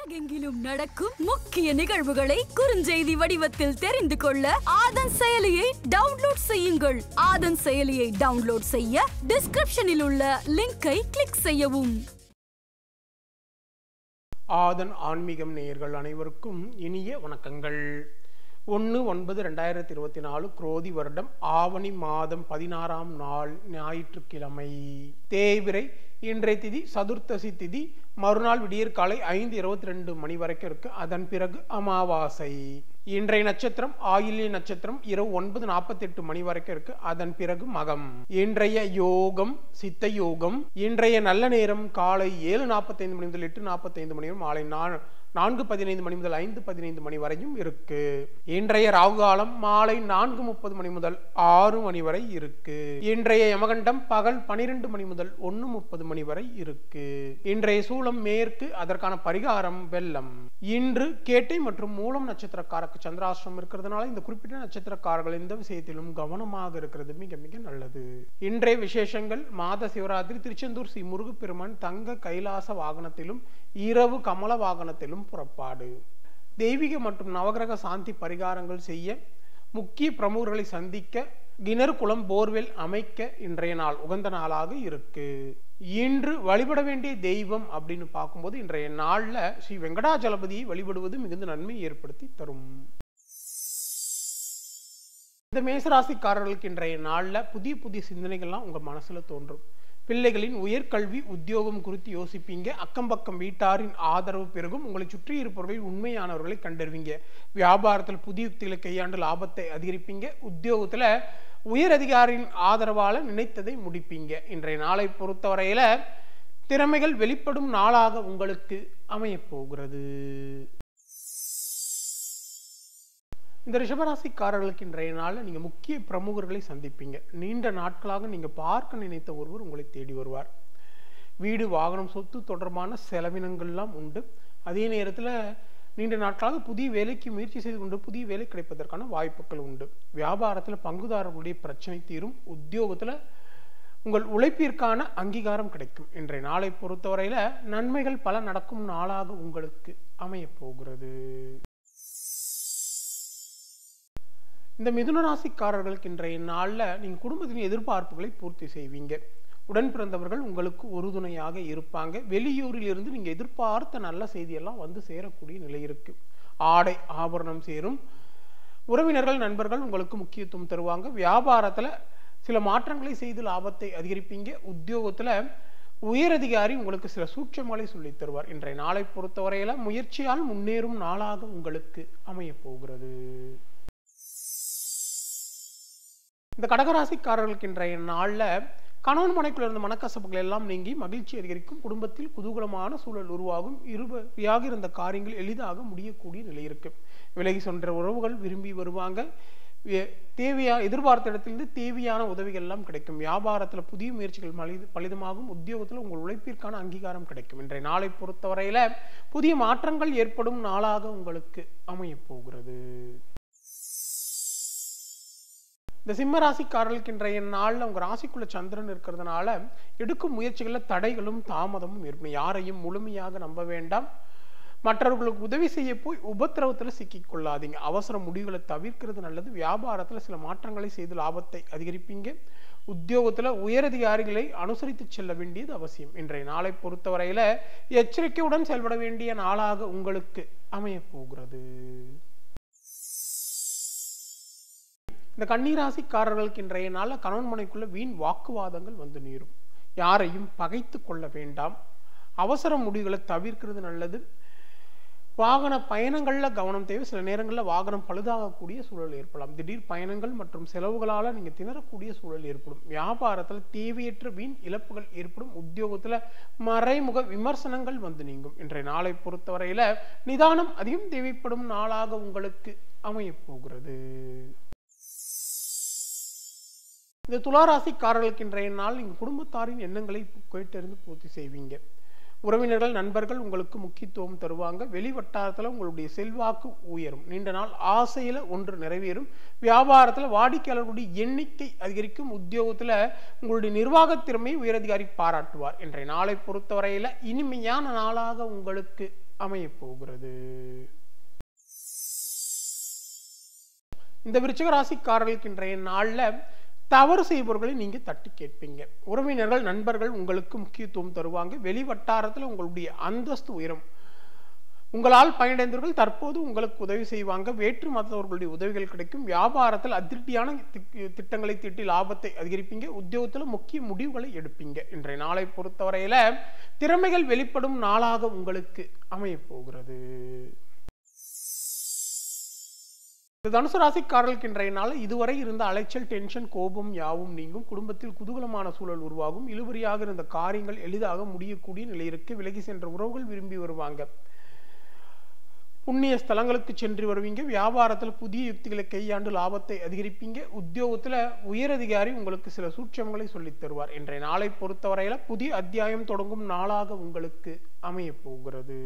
உலகெங்கிலும் நடக்கும் முக்கிய நிகழ்வுகளை குறுஞ்செய்தி வடிவத்தில் தெரிந்து கொள்ள ஆதன் செயலியை டவுன்லோட் செய்யுங்கள். ஆதன் செயலியை டவுன்லோட் செய்ய டிஸ்கிரிப்ஷனில் உள்ள லிங்கை கிளிக் செய்யவும். ஆதன் ஆன்மீகம் நேயர்கள் அனைவருக்கும் இனிய வணக்கங்கள். 1/9/2024 குரோதி வருடம் ஆவணி மாதம் 16ஆம் நாள் ஞாயிற்றுக்கிழமை. தேய்பிறை. இன்றைய திதி சதுர்த்தசி திதி. மறுநாள் விடியற் காலை 5:22 மணி வரைக்கும் இருக்கு. அதன் பிறகு அமாவாசை. இன்றைய நட்சத்திரம் ஆயில்ய நட்சத்திரம். இரவு 9:48 மணி வரைக்கும் இருக்கு. அதன் பிறகு மகம். இன்றைய யோகம் சித்த யோகம். இன்றைய நல்ல நேரம் காலை 7:45 மணி முதல் 8:45 மணி வரை, மாலை 4:15 மணி முதல் 5:15 மணி வரையும் இருக்கு. இன்றைய ராகு காலம் மாலை 4:30 மணி முதல் 6 மணி வரை இருக்கு. இன்றைய யமகண்டம் பகல் 12 மணி முதல் 1:30 மணி வரை இருக்கு. இன்றைய சூலம் மேற்கு. அதற்கான பரிகாரம் வெள்ளம். இன்று கேட்டை மற்றும் மூலம் நட்சத்திரக்காரருக்கு சந்திராஷ்டிரம் இருக்கிறதுனால இந்த குறிப்பிட்ட நட்சத்திரக்காரர்கள் இந்த விஷயத்திலும் கவனமாக இருக்கிறது மிக மிக நல்லது. இன்றைய விசேஷங்கள்: மாத சிவராத்திரி. திருச்செந்தூர் ஸ்ரீ முருகப்பெருமான் தங்க கைலாச வாகனத்திலும் இரவு கமல வாகனத்திலும் புறப்பாடு. தெய்வீக மற்றும் நவகிரக சாந்தி பரிகாரங்கள் செய்ய, முக்கிய பிரமுகர்களை சந்திக்க, கிணறு குளம் போர்வெல் அமைக்க இன்றைய நாள் உகந்த நாளாக இருக்கு. இன்று வழிபட வேண்டிய தெய்வம் அப்படின்னு பார்க்கும்போது இன்றைய நாள்ல ஸ்ரீ வெங்கடாஜலபதியை வழிபடுவது மிகுந்த நன்மை ஏற்படுத்தி தரும். இந்த மேசராசிக்காரர்களுக்கு இன்றைய நாள்ல புதிய புதிய சிந்தனைகள்லாம் உங்க மனசுல தோன்றும். பிள்ளைகளின் உயர்கல்வி உத்தியோகம் குறித்து யோசிப்பீங்க. அக்கம் பக்கம் வீட்டாரின் ஆதரவு பெருகும். உங்களை சுற்றி இருப்பவர்களில் உண்மையானவர்களை கண்டறிவீங்க. வியாபாரத்தில் புதிய யுக்திகளை கையாண்டு லாபத்தை அதிகரிப்பீங்க. உத்தியோகத்துல உயர் அதிகாரியின் ஆதரவால நினைத்ததை முடிப்பீங்க. இன்றைய நாளை பொறுத்தவரையில திறமைகள் வெளிப்படும் நாளாக உங்களுக்கு அமைய போகிறது. இந்த ரிஷபராசிக்காரர்களுக்கு இன்றைய நாளில் நீங்கள் முக்கிய பிரமுகர்களை சந்திப்பீங்க. நீண்ட நாட்களாக நீங்கள் பார்க்க நினைத்த ஒருவர் உங்களை தேடி வருவார். வீடு வாகனம் சொத்து தொடர்பான செலவினங்கள்லாம் உண்டு. அதே நேரத்தில் நீண்ட நாட்களாக புதிய வேலைக்கு முயற்சி செய்து கொண்டு புதிய வேலை கிடைப்பதற்கான வாய்ப்புகள் உண்டு. வியாபாரத்தில் பங்குதாரர்களுடைய பிரச்சனை தீரும். உத்தியோகத்தில் உங்கள் உழைப்பிற்கான அங்கீகாரம் கிடைக்கும். இன்றைய நாளை பொறுத்தவரையில் நன்மைகள் பல நடக்கும் நாளாக உங்களுக்கு அமைய போகிறது. இந்த மிதுன ராசிக்காரர்களுக்கு இன்றைய நாளில் நீங்கள் குடும்பத்தின் எதிர்பார்ப்புகளை பூர்த்தி செய்வீங்க. உடன் பிறந்தவர்கள் உங்களுக்கு உறுதுணையாக இருப்பாங்க. வெளியூரில் இருந்து நீங்கள் எதிர்பார்த்த நல்ல செய்தியெல்லாம் வந்து சேரக்கூடிய நிலை இருக்கு. ஆடை ஆபரணம் சேரும். உறவினர்கள் நண்பர்கள் உங்களுக்கு முக்கியத்துவம் தருவாங்க. வியாபாரத்தில் சில மாற்றங்களை செய்து லாபத்தை அதிகரிப்பீங்க. உத்தியோகத்தில் உயரதிகாரி உங்களுக்கு சில சூட்சங்களை சொல்லித் தருவார். இன்றைய நாளை பொறுத்தவரையில முயற்சியால் முன்னேறும் நாளாக உங்களுக்கு அமைய போகிறது. இந்த கடகராசிக்காரர்களுக்கு இன்றைய நாளில் கணவன் மனைக்குள்ள இருந்த மனக்கசப்புகள் எல்லாம் நீங்கி மகிழ்ச்சி அதிகரிக்கும். குடும்பத்தில் குதூகலமான சூழல் உருவாகும். இருவரியாக இருந்த காரியங்கள் எளிதாக முடியக்கூடிய நிலை இருக்கு. விலகி சென்ற உறவுகள் விரும்பி வருவாங்க. எதிர்பார்த்த இடத்திலிருந்து தேவையான உதவிகள் எல்லாம் கிடைக்கும். வியாபாரத்தில் புதிய முயற்சிகள் பலிதமாகும். உத்தியோகத்தில் உங்கள் உழைப்பிற்கான அங்கீகாரம் கிடைக்கும். இன்றைய நாளை பொறுத்தவரையில புதிய மாற்றங்கள் ஏற்படும் நாளாக உங்களுக்கு அமைய போகிறது. இந்த சிம்ம ராசிக்காரர்களுக்கு இன்றைய நாளில் உங்கள் ராசிக்குள்ள சந்திரன் இருக்கிறதுனால எடுக்கும் முயற்சிகளில் தடைகளும் தாமதமும் ஏற்படும். யாரையும் முழுமையாக நம்ப வேண்டாம். மற்றவர்களுக்கு உதவி செய்ய போய் உபத்திரவத்தில் சிக்கிக் கொள்ளாதீங்க. அவசர முடிவுகளை தவிர்க்கிறது நல்லது. வியாபாரத்தில் சில மாற்றங்களை செய்து லாபத்தை அதிகரிப்பீங்க. உத்தியோகத்தில் உயரதிகாரிகளை அனுசரித்து செல்ல வேண்டியது அவசியம். இன்றைய நாளை பொறுத்தவரையில எச்சரிக்கையுடன் செயல்பட வேண்டிய நாளாக உங்களுக்கு அமைய போகிறது. இந்த கன்னிராசிக்காரர்களுக்கு இன்றைய நாளில் கணவன் மனைக்குள்ள வீண் வாக்குவாதங்கள் வந்து நீரும். யாரையும் பகைத்து கொள்ள வேண்டாம். அவசர முடிவுகளை தவிர்க்கிறது நல்லது. வாகன பயணங்கள்ல கவனம் தேவை. சில நேரங்களில் வாகனம் பழுதாகக்கூடிய சூழல் ஏற்படலாம். திடீர் பயணங்கள் மற்றும் செலவுகளால நீங்க திணறக்கூடிய சூழல் ஏற்படும். வியாபாரத்தில் தேவையற்ற வீண் இழப்புகள் ஏற்படும். உத்தியோகத்துல மறைமுக விமர்சனங்கள் வந்து நீங்கும். இன்றைய நாளை பொறுத்தவரையில நிதானம் அதிகம் தேவைப்படும் நாளாக உங்களுக்கு அமைய போகிறது. இந்த துளாராசிக்காரர்களுக்கு இன்றைய நாள் நீங்கள் குடும்பத்தாரின் எண்ணங்களை கேட்டறிந்து பூர்த்தி செய்வீங்க. உறவினர்கள் நண்பர்கள் உங்களுக்கு முக்கியத்துவம் தருவாங்க. வெளி வட்டாரத்தில் உங்களுடைய செல்வாக்கு உயரும். நீண்ட நாள் ஆசையில் ஒன்று நிறைவேறும். வியாபாரத்தில் வாடிக்கையாளர்களுடைய எண்ணிக்கை அதிகரிக்கும். உத்தியோகத்தில் உங்களுடைய நிர்வாக திறமையை உயரதிகாரி பாராட்டுவார். இன்றைய நாளை பொறுத்தவரையில் இனிமையான நாளாக உங்களுக்கு அமைய போகிறது. இந்த விருச்சிக ராசிக்காரர்களுக்கு இன்றைய நாள்ல தவறு செய்பவர்களை நீங்க தட்டி கேட்பீங்க. உறவினர்கள் நண்பர்கள் உங்களுக்கு முக்கியத்துவம் தருவாங்க. வெளி வட்டாரத்தில் உங்களுடைய அந்தஸ்து உயரும். உங்களால் பயனடைந்தவர்கள் தற்போது உங்களுக்கு உதவி செய்வாங்க. வேற்று மதத்தவர்களுடைய உதவிகள் கிடைக்கும். வியாபாரத்தில் அதிரடியான திட்டங்களை தீட்டி லாபத்தை அதிகரிப்பீங்க. உத்தியோகத்தில் முக்கிய முடிவுகளை எடுப்பீங்க. இன்றைய நாளை பொறுத்தவரையில திறமைகள் வெளிப்படும் நாளாக உங்களுக்கு அமைய போகிறது. தனுசு ராசிக்காரர்களுக்கு இன்றைய நாள் இதுவரை இருந்த அலைச்சல், டென்ஷன், கோபம் யாவும் நீங்கும். குடும்பத்தில் குதூகலமான சூழல் உருவாகும். இழுபறியாக இருந்த காரியங்கள் எளிதாக முடியக்கூடிய நிலையிற்கு விலகி சென்ற உறவுகள் விரும்பி வருவாங்க. புண்ணிய ஸ்தலங்களுக்கு சென்று வருவீங்க. வியாபாரத்தில் புதிய யுக்திகளை கையாண்டு லாபத்தை அதிகரிப்பீங்க. உத்தியோகத்தில் உயரதிகாரி உங்களுக்கு சில சூட்சமங்களை சொல்லித் தருவார். இன்றைய நாளை பொறுத்தவரையில புதிய அத்தியாயம் தொடங்கும் நாளாக உங்களுக்கு அமைய போகிறது.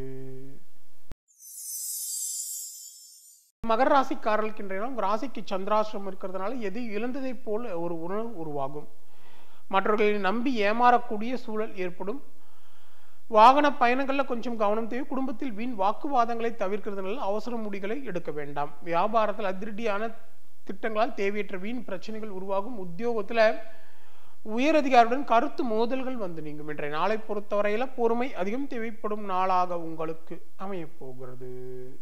மகர ராசிக்காரர்களுக்கு இன்றைய நாள் உங்க ராசிக்கு சந்திராசிரமம் இருக்கிறதுனால எது இழந்ததை போல் ஒரு உணர்வு உருவாகும். மற்றவர்களை நம்பி ஏமாறக்கூடிய சூழல் ஏற்படும். வாகன பயணங்களில் கொஞ்சம் கவனம் தேவை. குடும்பத்தில் வீண் வாக்குவாதங்களை தவிர்க்கிறதுனால அவசர முடிவுகளை எடுக்க வேண்டாம். வியாபாரத்தில் அதிரடியான திட்டங்களால் தேவையற்ற வீண் பிரச்சனைகள் உருவாகும். உத்தியோகத்தில் உயரதிகாரியுடன் கருத்து மோதல்கள் வந்து நீங்கும். இன்றைய நாளை பொறுத்தவரையில பொறுமை அதிகம் தேவைப்படும் நாளாக உங்களுக்கு அமைய போகிறது.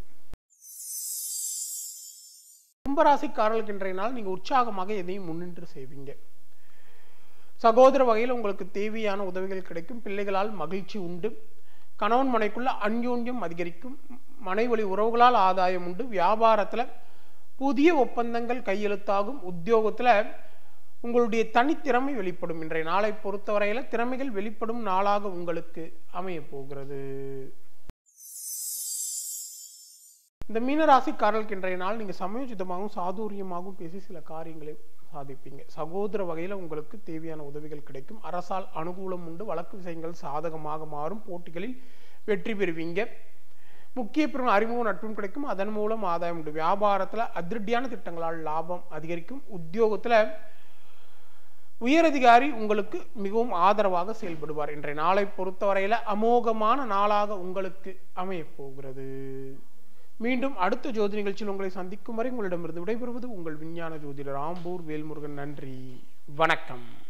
கும்பராசிக்காரர்களுக்கு இன்றைய நாள் நீங்க உற்சாகமாக எதையும் முன்னின்று செய்வீங்க. சகோதர வகையில் உங்களுக்கு தேவையான உதவிகள் கிடைக்கும். பிள்ளைகளால் மகிழ்ச்சி உண்டு. கணவன் மனைக்குள்ள அந்யோன்யம் அதிகரிக்கும். மனைவழி உறவுகளால் ஆதாயம் உண்டு. வியாபாரத்துல புதிய ஒப்பந்தங்கள் கையெழுத்தாகும். உத்தியோகத்துல உங்களுடைய தனித்திறமை வெளிப்படும். இன்றைய நாளை பொறுத்தவரையில திறமைகள் வெளிப்படும் நாளாக உங்களுக்கு அமைய போகிறது. இந்த மீனராசிக்காரர்களுக்கு இன்றைய நாள் நீங்க சமயோஜிதமாகவும் சாதுரியமாகவும் பேசி சில காரியங்களை சாதிப்பீங்க. சகோதர வகையில உங்களுக்கு தேவையான உதவிகள் கிடைக்கும். அரசால் அனுகூலம் உண்டு. வழக்கு விஷயங்கள் சாதகமாக மாறும். போட்டிகளில் வெற்றி பெறுவீங்க. முக்கிய பெரும் அறிமுக நட்பும் கிடைக்கும். அதன் மூலம் ஆதாயம் உண்டு. வியாபாரத்துல அதிரடியான திட்டங்களால் லாபம் அதிகரிக்கும். உத்தியோகத்துல உயரதிகாரி உங்களுக்கு மிகவும் ஆதரவாக செயல்படுவார். இன்றைய நாளை பொறுத்தவரையில அமோகமான நாளாக உங்களுக்கு அமைய போகிறது. மீண்டும் அடுத்த ஜோதி நிகழ்ச்சியில் உங்களை சந்திக்கும் வரை உங்களிடமிருந்து விடைபெறுவது உங்கள் விஞ்ஞான ஜோதிடர் ஆம்பூர் வேல்முருகன். நன்றி, வணக்கம்.